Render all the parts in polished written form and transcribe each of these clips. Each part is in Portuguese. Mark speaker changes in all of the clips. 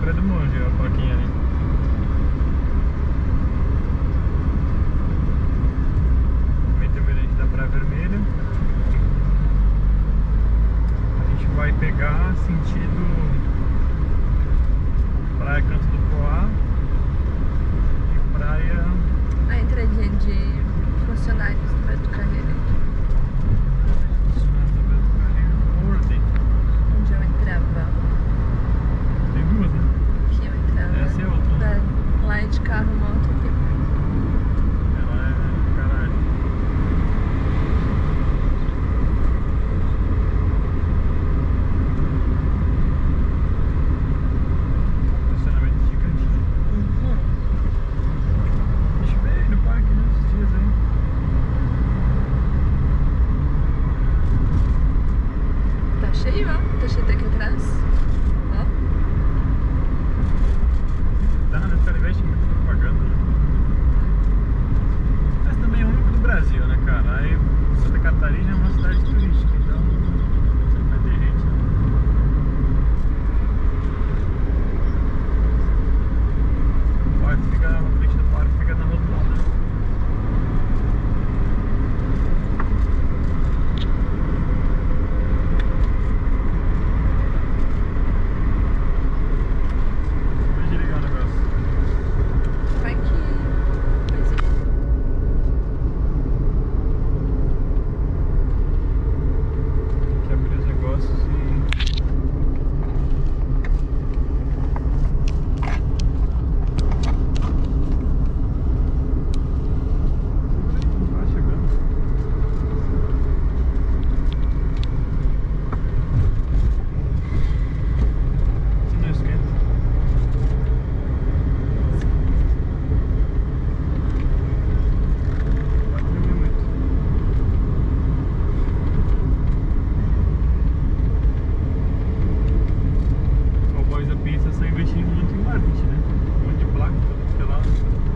Speaker 1: Praia do Monge, a plaquinha ali. Também tem o mirante da Praia Vermelha. A gente vai pegar sentido Praia Canto do Poá e Praia...
Speaker 2: A entradinha de funcionários do Beto Carreiro.
Speaker 1: Funcionários do Beto Carreiro. Ordem.
Speaker 2: Onde eu entrava.
Speaker 1: Tem duas, né?
Speaker 2: Que eu entrava.
Speaker 1: Essa é outra, né?
Speaker 2: Lá é de carro, moto aqui.
Speaker 1: Ela é caralho. Estacionamento gigante. Deixa eu ver aí no parque, né? Esses dias aí.
Speaker 2: Tá cheio, ó. Tá cheio daqui atrás. Ó.
Speaker 1: Tá, né? Os caras investem muito em propaganda, né? Mas também é o único do Brasil, né, cara? Aí Santa Catarina é uma cidade turística, então sempre vai ter gente, né? O parque fica na frente do parque, fica na rotunda, né? Deixa eu ligar o negócio.
Speaker 2: Vai que... Mas é.
Speaker 1: Tem que abrir os negócios e... Vai chegando. Se não esquenta. Vai tremer muito. O Boys da Pizza está investindo muito em marketing, né? Um monte de placa, tudo que é lá.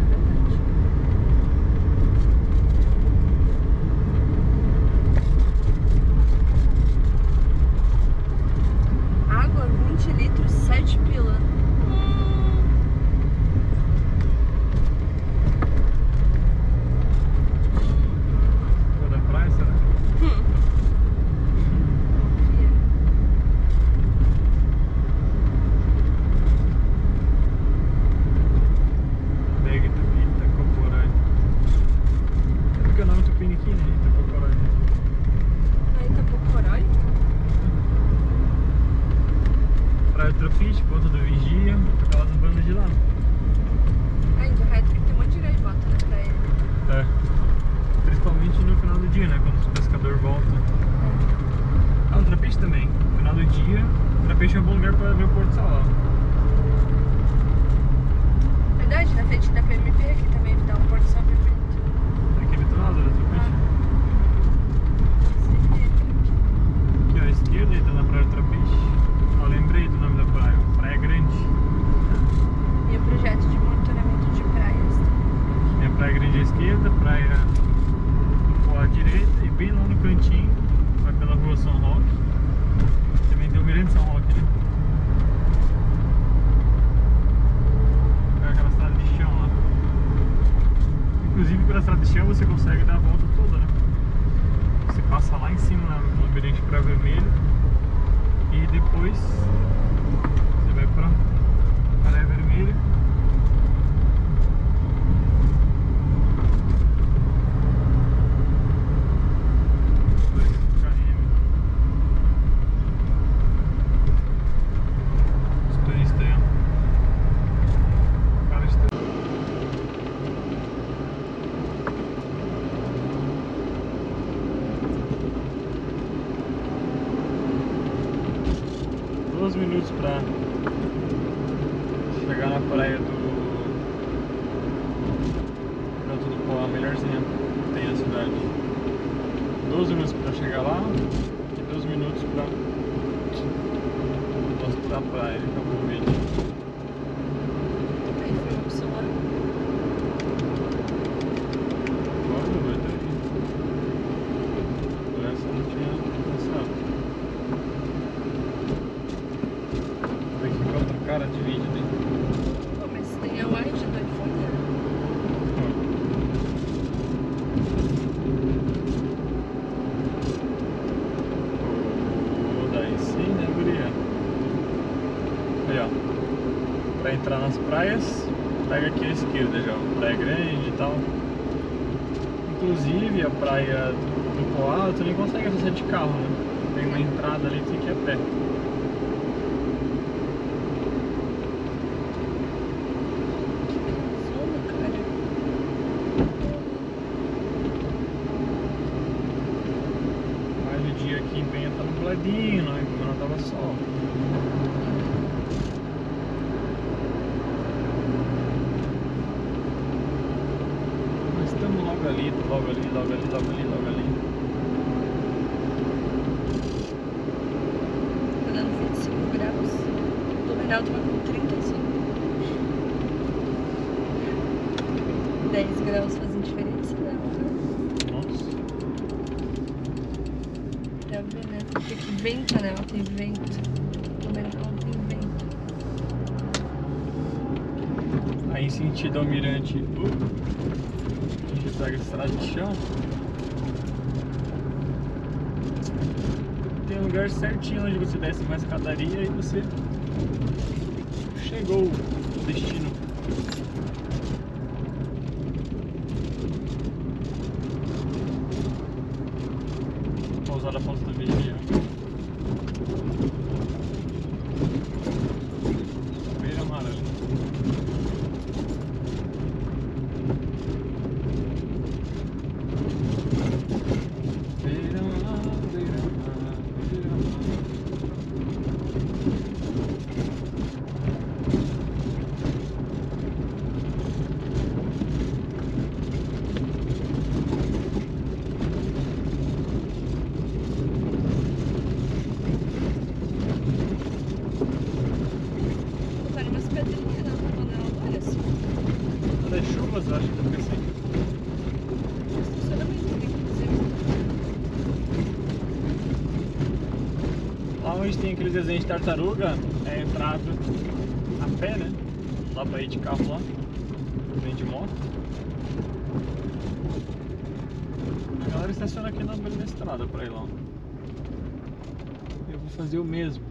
Speaker 2: Água, 20 litros, 7 pila.
Speaker 1: Pô, da praia, será? Mega Itacoporã. Por que o nome Tupiniquim, né? Itacoporã.
Speaker 2: Aí tá Pocorói.
Speaker 1: Praia do Tropite, Ponta do Vigia, aquelas bandas de lá.
Speaker 2: Aí de reto que tem um monte de gaivota na praia.
Speaker 1: É. Principalmente no final do dia, né? Quando os pescadores voltam. Ah, no Trapiche também. No final do dia, o Trapiche é um bom lugar para ver o Porto Salão.
Speaker 2: Verdade, na frente da PMP aqui também dá um porto sol bem bonito.
Speaker 1: Aquele do lado do Trapiche. Aqui ó, à esquerda, aí tá na Praia do Trapiche. Ó, lembrei do nome da praia. Praia Grande.
Speaker 2: E o projeto de monitoramento de praias.
Speaker 1: Tem a Praia Grande à esquerda, Praia do Poá à direita e bem lá no cantinho, vai pela rua São Roque. Também tem o Mirante São Roque, né? É aquela estrada de chão lá. Inclusive pela estrada de chão você consegue dar a volta toda, né? Você passa lá em cima no Mirante Praia Vermelha e depois você vai pra Praia Vermelha. Os turistas aí, ó. Cara, está... 12 minutos pra chegar na praia do Canto do Poá, a melhorzinha que tem na cidade. 12 minutos pra chegar lá e 12 minutos pra mostrar a praia. Acabou o vídeo.
Speaker 2: Aí foi pro celular.
Speaker 1: Agora vai ter aí. Por essa eu não tinha pensado. Tem que ir pra outra cara de vídeo dele.
Speaker 2: Pô, mas tem a wide do iPhone, né?
Speaker 1: Daí sim, né, guria? Aí, ó. Pra entrar nas praias, pega aqui à esquerda já, ó. Praia Grande e tal. Inclusive a praia do Poá, tu nem consegue acessar de carro, né? Tem uma entrada ali, tem que ir a pé. Mas o dia aqui em Penha tá nubladinho, não tava sol. Mas estamos logo ali, logo ali, logo ali, logo ali, logo ali.
Speaker 2: Tá dando 25 graus. O Blumenau tava com 35. 10 graus fazem diferença, né?
Speaker 1: Nossa.
Speaker 2: Dá pra ver, né? Porque aqui venta, né? Ó, tem vento. Blumenau tem vento.
Speaker 1: Aí em sentido Almirante, a gente pega a estrada de chão. Tem um lugar certinho onde você desce uma escadaria e você chegou no destino. Pousada Ponta do Vigia. Beira Mar ali. Beira Mar, Beira Mar, Beira Mar.
Speaker 2: Botaram umas pedrinhas na panela, olha só.
Speaker 1: Das chuvas, eu acho que deve ser.
Speaker 2: Estacionamento aqui, inclusive.
Speaker 1: Lá onde tem aquele desenho de tartaruga, é a entrada a pé, né? Não dá pra ir de carro lá, nem de moto. A galera estaciona aqui na beira da estrada pra ir lá. Eu vou fazer o mesmo.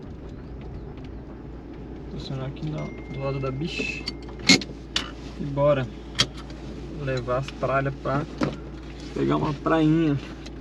Speaker 1: Estacionar aqui do lado da bicha. E bora levar as tralhas pra pegar uma prainha.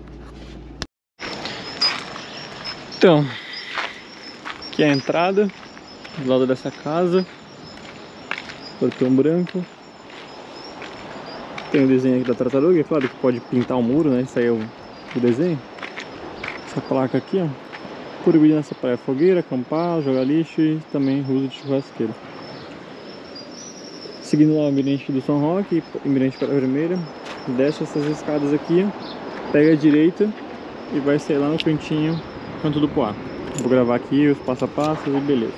Speaker 1: Então, aqui é a entrada do lado dessa casa, portão branco. Tem o desenho aqui da tartaruga, é claro que pode pintar o muro, né? Isso aí é o desenho. Essa placa aqui, ó. Proibido nessa praia: fogueira, acampar, jogar lixo e também uso de churrasqueira. Seguindo lá o Mirante do São Roque, Mirante Praia Vermelha, desce essas escadas aqui, pega a direita e vai sair lá no cantinho, canto do Poá. Vou gravar aqui os passo a passo e beleza.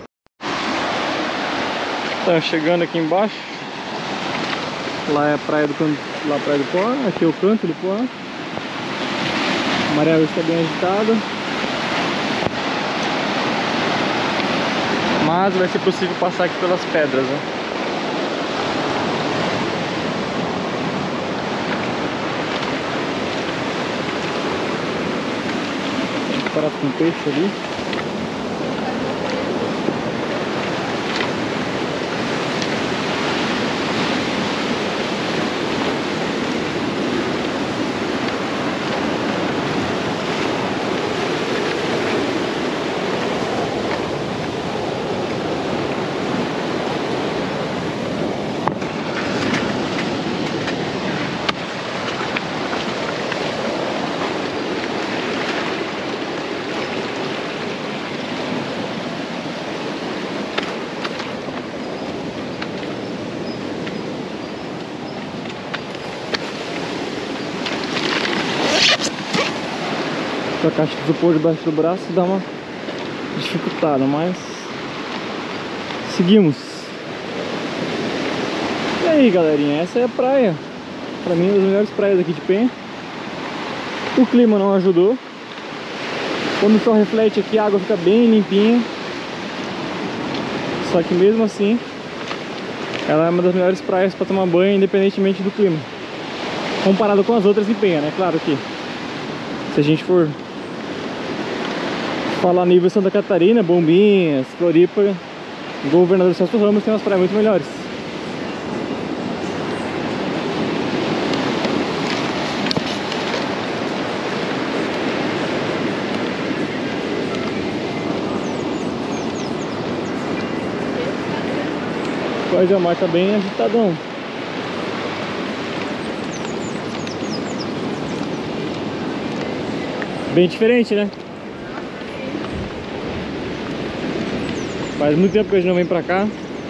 Speaker 1: Tá chegando aqui embaixo. Lá é a praia do Poá, aqui é o canto do Poá. A maré está bem agitada, mas vai ser possível passar aqui pelas pedras, né? Parado com peixe ali. A caixa de isopor debaixo do braço dá uma dificultada, mas seguimos. E aí, galerinha, essa é a praia. Pra mim, uma das melhores praias aqui de Penha. O clima não ajudou. Quando o sol reflete aqui, a água fica bem limpinha. Só que mesmo assim, ela é uma das melhores praias para tomar banho, independentemente do clima. Comparado com as outras em Penha, né? Claro que se a gente for falar nível Santa Catarina, Bombinhas, Floripa, Governador Celso Ramos, tem umas praias muito melhores. Pois é, o mar tá bem agitadão. Bem diferente, né? Faz muito tempo que a gente não vem pra cá.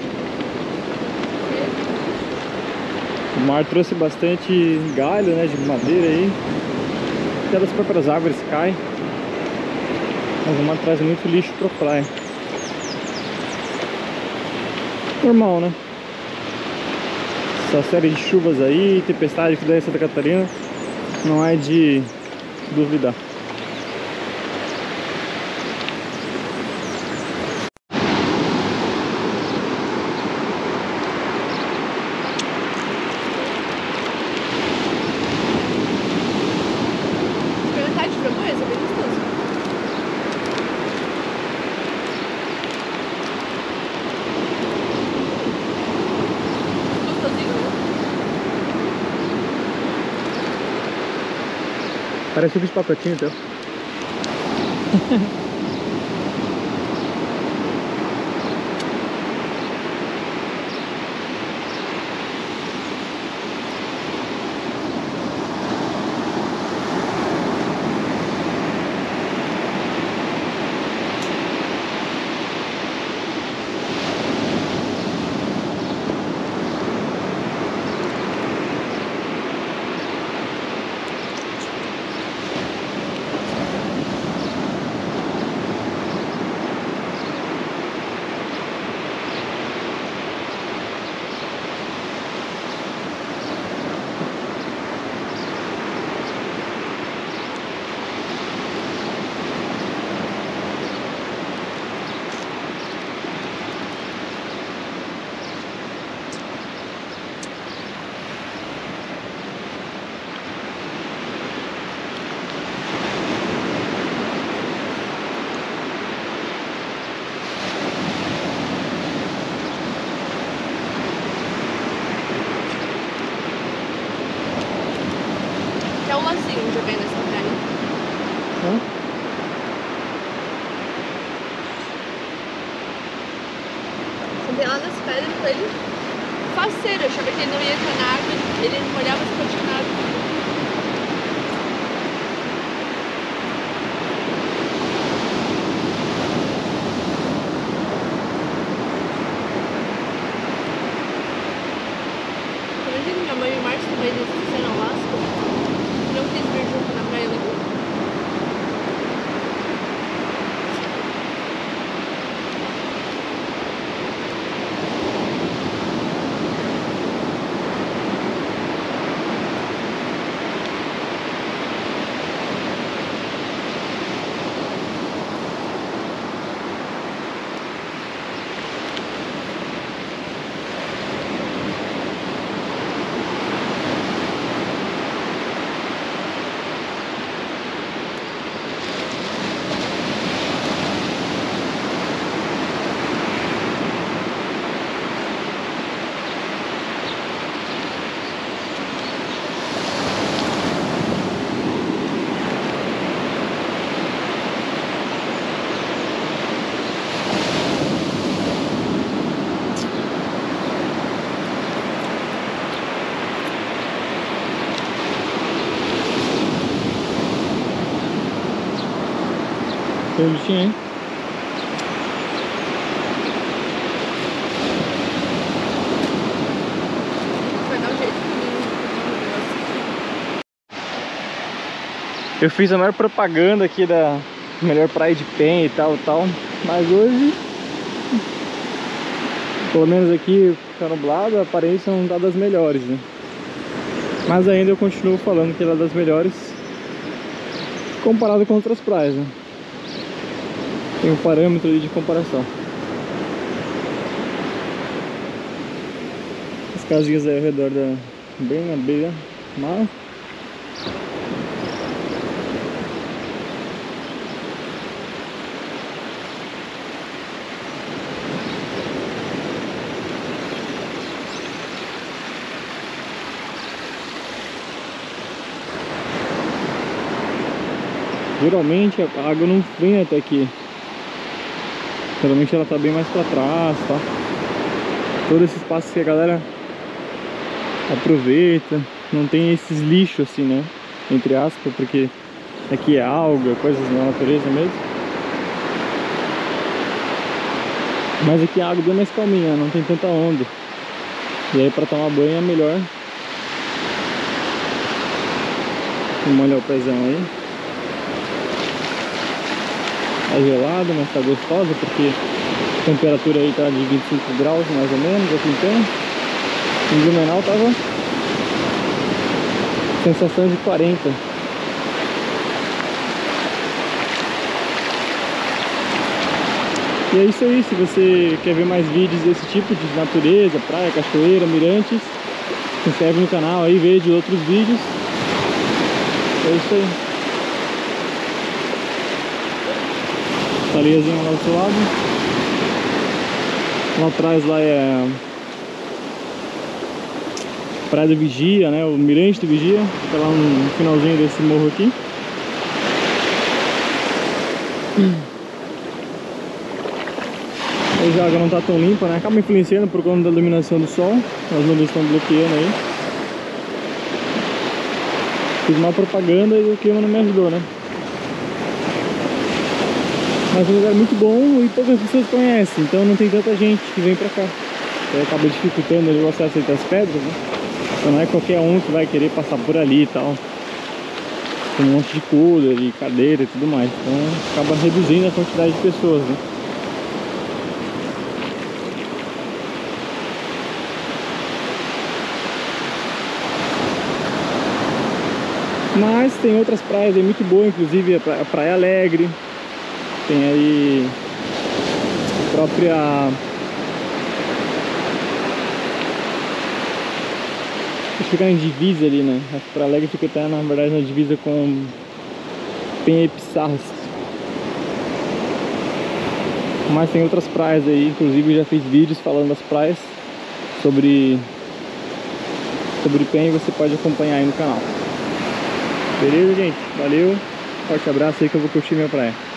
Speaker 1: O mar trouxe bastante galho, né, de madeira aí. Até das próprias árvores caem. Mas o mar traz muito lixo pra praia. Normal, né? Essa série de chuvas aí, tempestade que dá em Santa Catarina, não é de duvidar. Parece um pacotinho teu.
Speaker 2: É um lacinho já vem nessa praia. Sentei lá nas pedras com ele. Faceiro, eu achava que ele não ia entrar na água, ele não molhava as pontes na água. Minha mãe e o Marcos também desceram ao Alasca. Não quis vir junto na praia ali.
Speaker 1: Tem um bichinho aí.
Speaker 2: Vai dar um jeito
Speaker 1: Eu fiz a maior propaganda aqui da melhor praia de Penha e tal, mas hoje, pelo menos aqui, tá nublado, a aparência não tá das melhores, né? Mas ainda eu continuo falando que ela é das melhores comparado com outras praias, né? Tem um parâmetro ali de comparação. As casinhas aí ao redor da... bem na beira mar. Geralmente a água não vem até aqui. Geralmente ela tá bem mais pra trás, tá? Todo esse espaço que a galera aproveita. Não tem esses lixos assim, né? Entre aspas, porque aqui é alga, coisas da natureza mesmo. Mas aqui a água é bem mais calminha, não tem tanta onda. E aí pra tomar banho é melhor. Vamos molhar o pezão aí. Tá gelado, mas tá gostosa, porque a temperatura aí tá de 25 graus mais ou menos aqui então. Em Blumenau tava sensação de 40. E é isso aí, se você quer ver mais vídeos desse tipo de natureza, praia, cachoeira, mirantes, se inscreve no canal aí, veja outros vídeos. É isso aí. Areiazinha lá do seu lado. Lá atrás lá é Praia do Vigia, né? O Mirante do Vigia. Fica lá no finalzinho desse morro aqui. Hoje a água não tá tão limpa, né? Acaba influenciando por conta da iluminação do sol. As nuvens estão bloqueando aí. Fiz uma propaganda e o clima não me ajudou, né? Mas é um lugar muito bom e poucas pessoas conhecem, então não tem tanta gente que vem pra cá. Então acaba dificultando ali o acesso entre as pedras, né? Então não é qualquer um que vai querer passar por ali e tal. Tem um monte de cooler e cadeira e tudo mais, então acaba reduzindo a quantidade de pessoas, né? Mas tem outras praias aí muito boas, inclusive a Praia Alegre. Tem aí a própria fica em divisa ali, né? A Praia Alegre fica até na verdade na divisa com Penha e Pissarras. Mas tem outras praias aí, inclusive eu já fiz vídeos falando das praias sobre Penha, você pode acompanhar aí no canal. Beleza, gente? Valeu, forte abraço aí que eu vou curtir minha praia.